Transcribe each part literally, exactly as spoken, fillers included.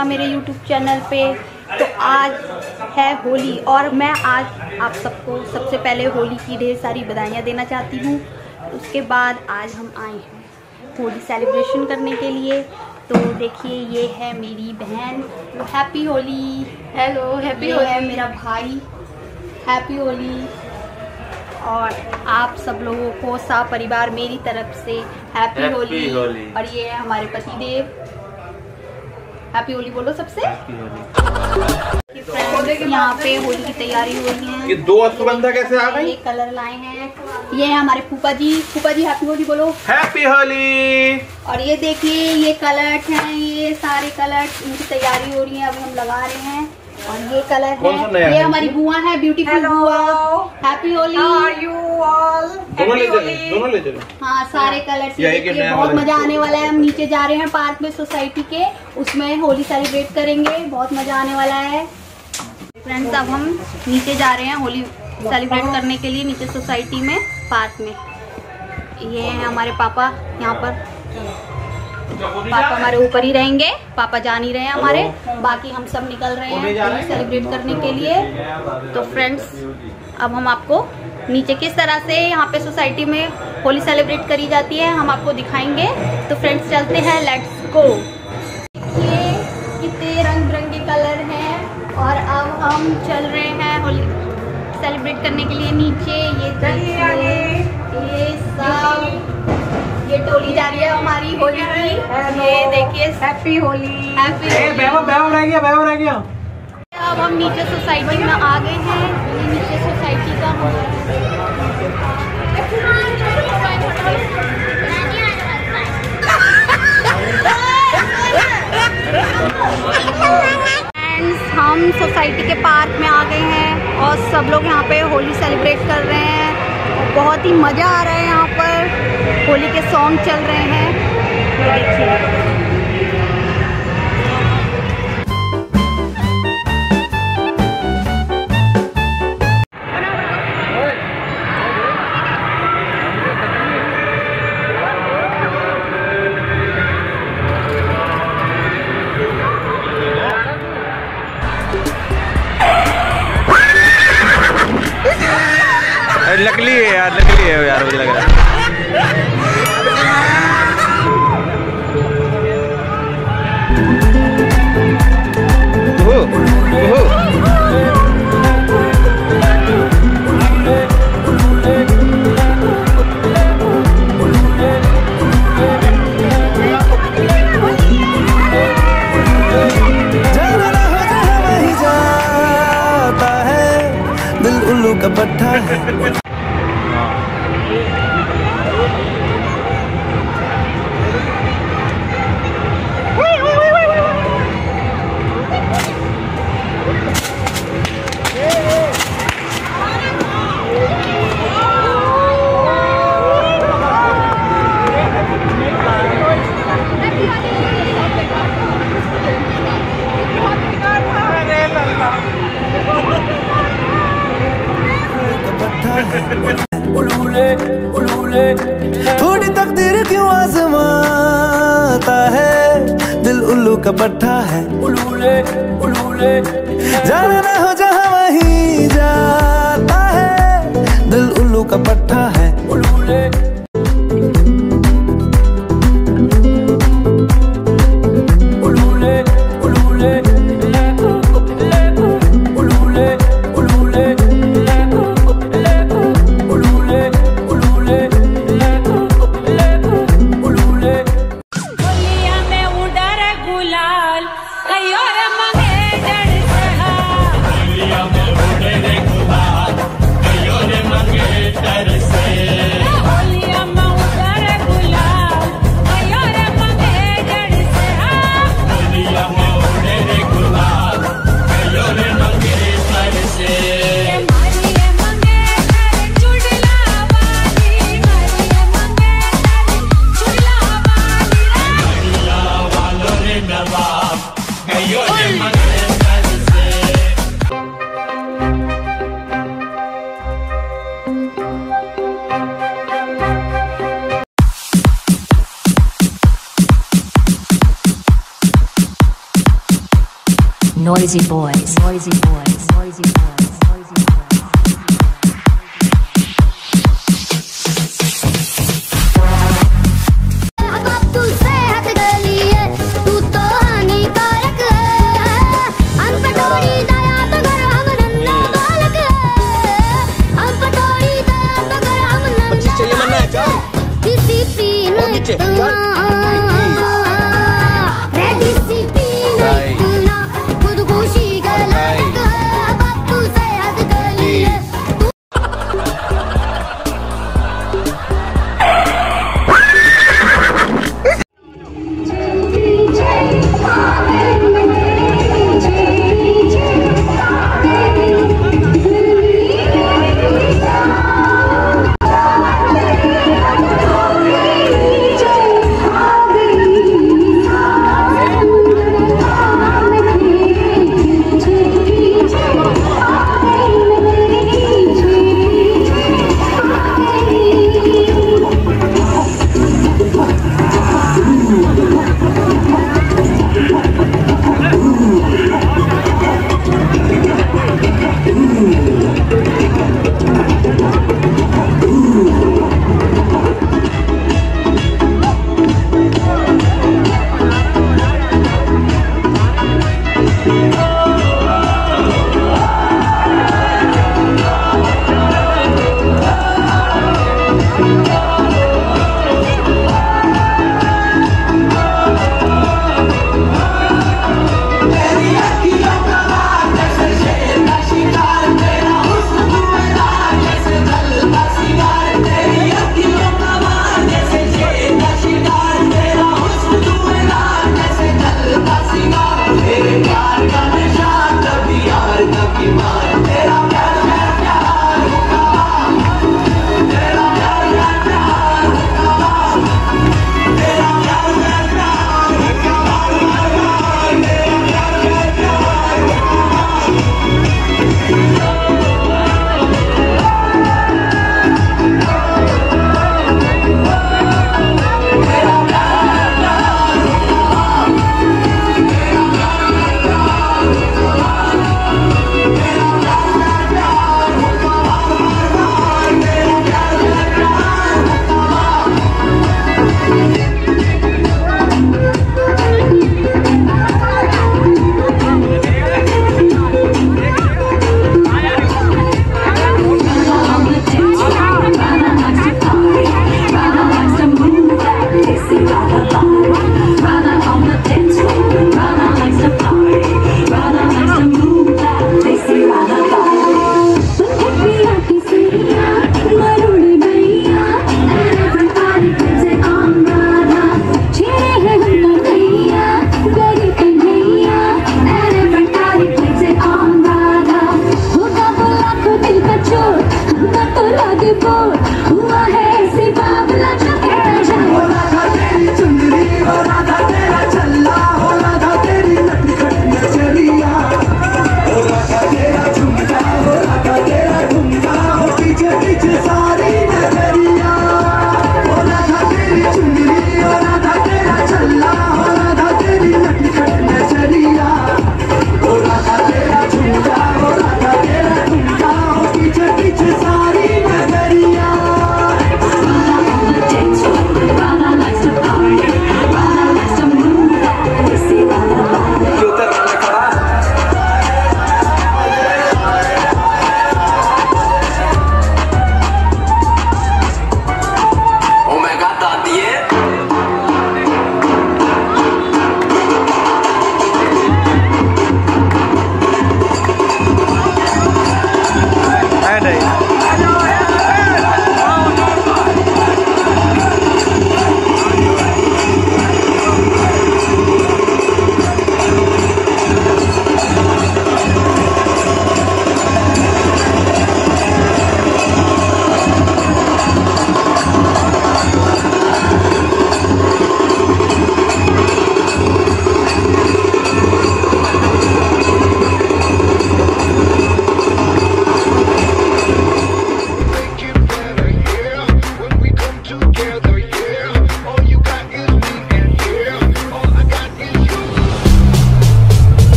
होगा मेरे YouTube channel पे। तो आज है होली और मैं आज आप सबको सबसे पहले होली की ढेर सारी बधाइयाँ देना चाहती हूँ। उसके बाद आज हम आए हैं होली सेलिब्रेशन करने के लिए। तो देखिए ये है मेरी बहन, happy Holi. Hello, happy Holi. है मेरा भाई, हैप्पी होली। और आप सब लोगों को सा परिवार मेरी तरफ से हैप्पी होली। होली और ये है हमारे पतिदेव, हैप्पी होली बोलो सबसे। यहाँ पे होली की तैयारी हो रही है। ये दो अश्वगंधा कैसे आ गई? ये कलर लाए हैं, ये है हमारे फूफा जी। फूफा जी हैप्पी होली बोलो। हैप्पी होली। और ये देखिए ये कलर्स हैं, ये सारे कलर्स, इनकी तैयारी हो रही है, अभी हम लगा रहे हैं। और ये कलर है, ये हमारी बुआ है, ब्यूटीफुल बुआ। हैप्पी होली। दोनों ले चले, दोनों ले चले। हाँ सारे कलर्स, ये बहुत मजा आने वाला है। हम नीचे जा रहे हैं पार्क में सोसाइटी के, उसमें होली सेलिब्रेट करेंगे, बहुत मजा आने वाला है। फ्रेंड्स अब हम नीचे जा रहे हैं होली सेलिब्रेट करने के लिए, नीचे सोसाइटी में पार्क में। ये है हमारे पापा, यहाँ पर पापा हमारे ऊपर ही रहेंगे, पापा जा नहीं रहे हैं हमारे, बाकी हम सब निकल रहे हैं होली सेलिब्रेट करने के लिए। तो फ्रेंड्स अब हम आपको नीचे किस तरह से यहाँ पे सोसाइटी में होली सेलिब्रेट करी जाती है हम आपको दिखाएंगे। तो फ्रेंड्स चलते हैं, लेट्स गो। ये कितने रंग बिरंगे कलर हैं और अब हम चल रहे हैं होली सेलिब्रेट करने के लिए नीचे। ये देखिए ये सब, ये टोली जा रही है हमारी होली की। ये देखिए हैप्पी होली, हैप्पी रह गया, रह गया। अब हम नीचे सोसाइटी में आ गए हैं। ये नीचे सोसाइटी का फ्रेंड्स हम सोसाइटी के पार्क में आ गए हैं और सब लोग यहाँ पे होली सेलिब्रेट कर रहे हैं और बहुत ही मज़ा आ रहा है। यहाँ पर होली के सॉन्ग चल रहे हैं, ये देखिए। नकली है यार, नकली है यार, मुझे लग रहा है। दिल उल्लू का पट्टा है। उलूले उलूले थोड़ी तकदीर क्यों आजमाता है, दिल उल्लू का पट्टा है। उलूले उलूले जाना ना हो जहाँ वहीं जाता है, दिल उल्लू का पट्टा है। उलूले उलूले उलूले That is Noisy boys, noisy boys, noisy boys, noisy boys.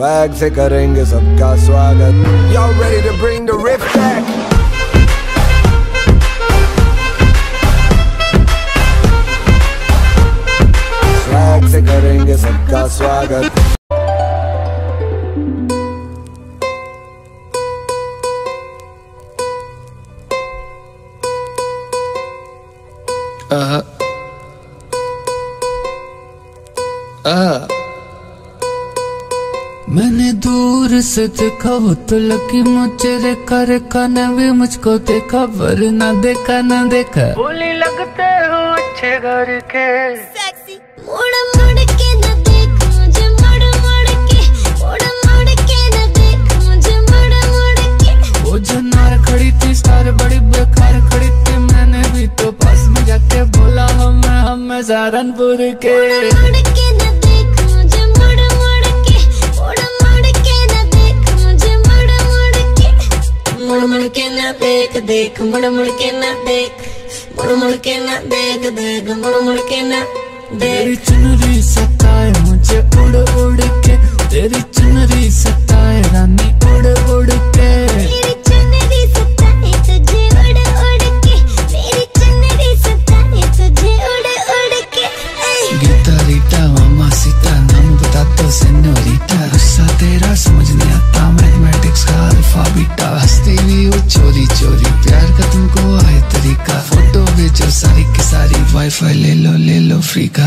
Swag से करेंगे सबका स्वागत। Y'all ready to bring the riff back? Swag से करेंगे सबका स्वागत। Uh, uh. मैंने दूर से देखा वो तो लगी मुझे रेखा, रेखा ने भी मुझको देखा, वरना देखा ना देखा। बोली लगते हो अच्छे घर के सेक्सी। मुड़ मुड़ के न देख मुझे, मुड़ मुड़ के, मुड़ मुड़ के न देख मुझे, मुड़ मुड़ के। वो जनार खड़ी थी स्टार बड़ी बेकार खड़ी थी, मैंने भी तो पास में जाके बोला हम हम सहारनपुर के। मुड़ के न देख मुझे, मुड़ मुड़ के, मुड़ मुड़ के न देख मुझे, मुड़ मुड़ के। मुड़ मुड़ के न देख देख, मुड़ मुड़ के न देख, मुड़ मुड़ के न देख देख, मुड़ मुड़ के न देख। तेरी चुनरी सताए मुझे उड़ उड़ के, तेरी चुनरी सताए रानी उड़ उड़ के। तेरी चुनरी सताए तुझे उड़ उड़ के, तेरी चुनरी सताए तुझे उड़ उड़ के। गीता रीता मामा सीता नाम बता दो सेनोरिटा, गुस्सा तेरा समझ नहीं आता मैथमेटिक्स का अल्फा बीटा। हंसती भी हो चोरी चोरी, प्यार का तुमको आए तरीका, फोटो भेजो सारी की सारी, वाईफाई ले लो ले लो फ्री का।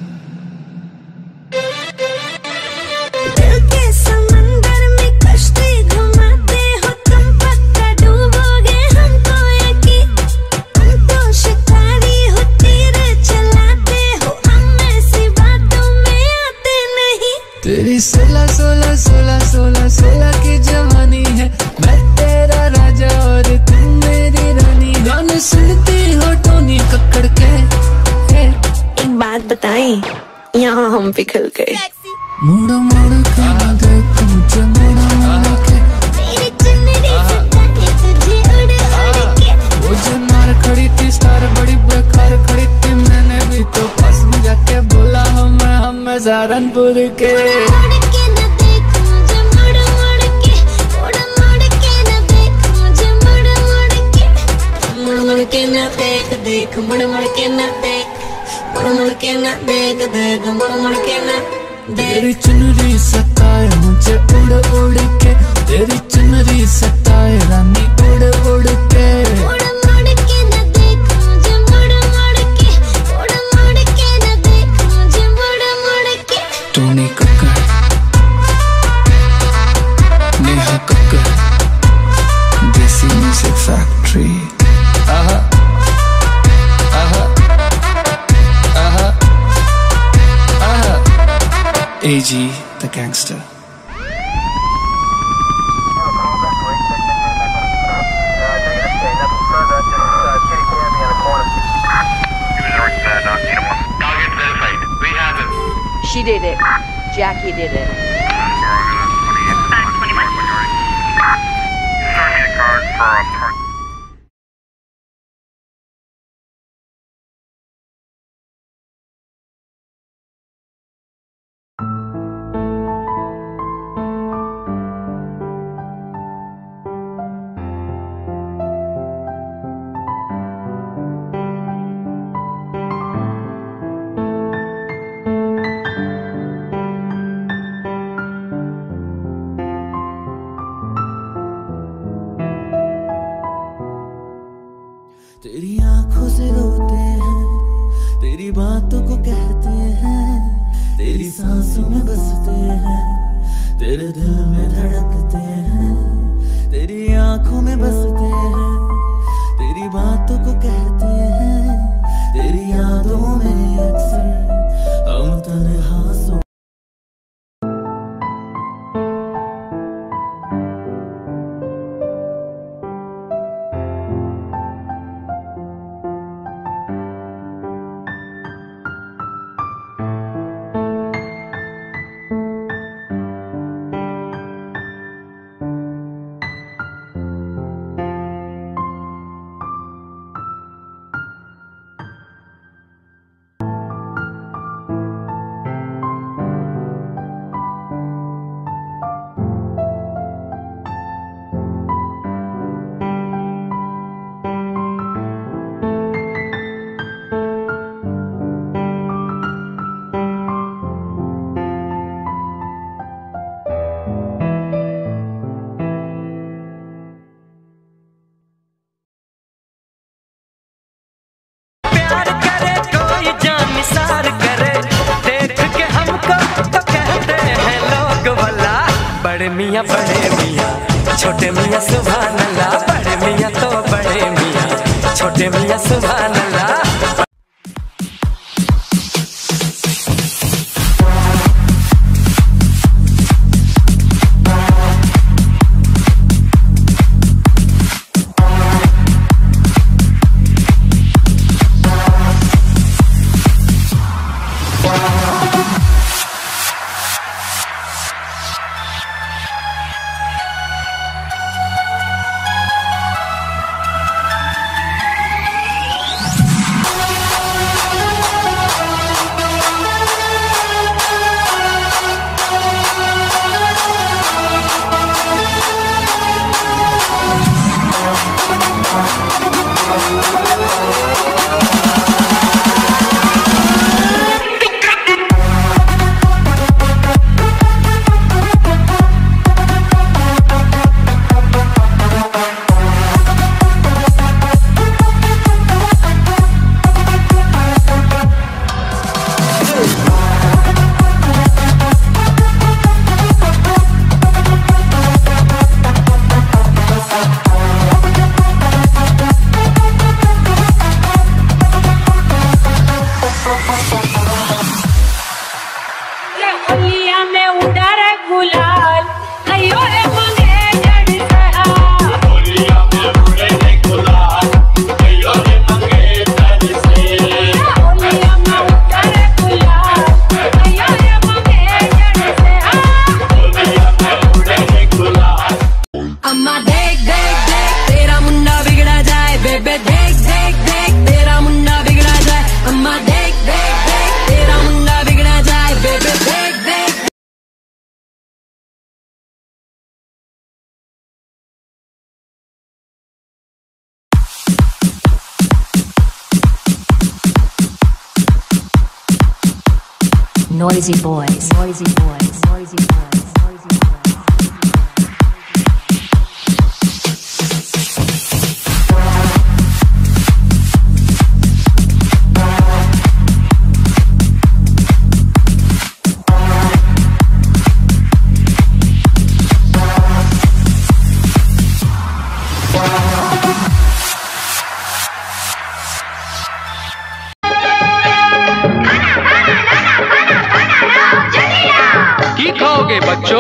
दिल के समंदर में कश्ती घुमाते हो तुम, पक्का डूबोगे हमको यकीन। तुम तो शिकारी हो, तीर चलाते हो, हम ऐसी बातों में आते नहीं। तेरी सोलह सोलह सोलह सोलह सोलह की जवानी है, मैं तेरा राजा और तुम मेरी रानी। गाने सुनती हो टोनी कक्कड़ के, एक बात बताएं यहाँ हम पिघल गए। मुड़ मुड़ के न देख मुझे, मुड़ मुड़ के, तेरी चुनरी सताए तुझे उड़ उड़ के। वो जनार खड़ी थी स्टार बड़ी बेकार खड़ी थी, मैंने भी तो पास में जाके बोला हम हम सहारनपुर के। मुड़ के न देख मुझे, मुड़ मुड़ के, मुड़ मुड़ के न देख मुझे, मुड़ मुड़ के। मुड़ मुड़ के न देख देख, मुड़ मुड़ के न देख, मुड़ मुड़ के न देख देख, मुड़ मुड़ के न देख। तेरी चुनरी सताए मुझे उड़ उड़ के, तेरी चुनरी सताए रानी उड़ उड़ के। मुड़ मुड़ के न देख मुझे, मुड़ मुड़ के, मुड़ मुड़ के न देख मुझे, मुड़ मुड़ के। टोनी कक्कड़, नेहा कक्कड़, देसी म्यूजिक फैक्ट्री। आहा आहा आहा आहा। A G the gangster. She did it. Jackie did it. तेरी आंखों से रोते हैं, तेरी बातों को कहते हैं, तेरी सांसों में बसते हैं, तेरे दिल में धड़कते हैं। तेरी आंखों में बसते हैं, तेरी बातों को कहते हैं, तेरी यादों में अक्सर हम तन्हा सो। बड़े मियाँ बड़े मियाँ छोटे मियाँ सुभान अल्लाह, बड़े मियाँ तो बड़े मियाँ छोटे मियाँ सुभान अल्लाह। Noisy boys, noisy boys, noisy boys, noisy boys. की खाओगे बच्चों?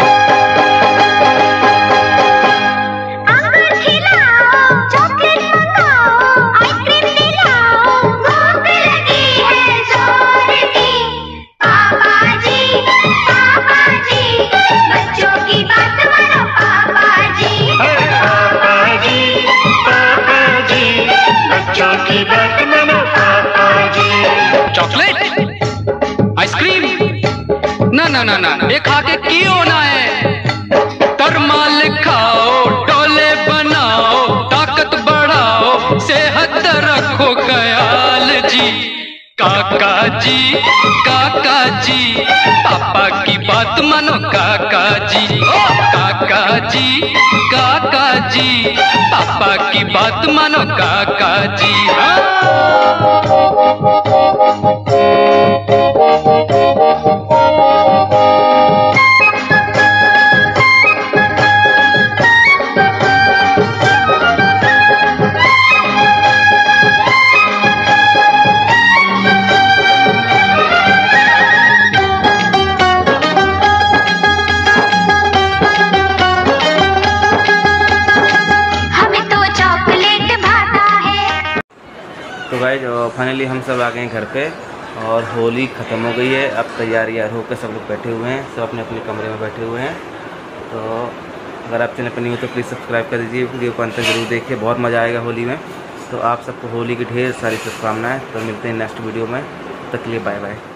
चॉकलेट, आइसक्रीम, ना ना ना ना, ये खा के की होना है? तरमाल खाओ, डोले बनाओ, ताकत बढ़ाओ, सेहत रखो ख्याल जी। काका जी, काका जी, पापा की बात मानो काका जी। ओ काका जी, काका जी, पापा की बात मानो काका जी। हाँ? तो गाइस फाइनली हम सब आ गए हैं घर पे और होली ख़त्म हो गई है। अब तैयारियां होकर सब लोग बैठे हुए हैं, सब अपने अपने कमरे में बैठे हुए हैं। तो अगर आप चैनल पर नहीं हो तो प्लीज़ सब्सक्राइब कर दीजिए, वीडियो को अंत तक जरूर देखिए, बहुत मज़ा आएगा होली में। तो आप सबको होली की ढेर सारी शुभकामनाएं। तो मिलते हैं नेक्स्ट वीडियो में, तब तक के लिए बाय बाय।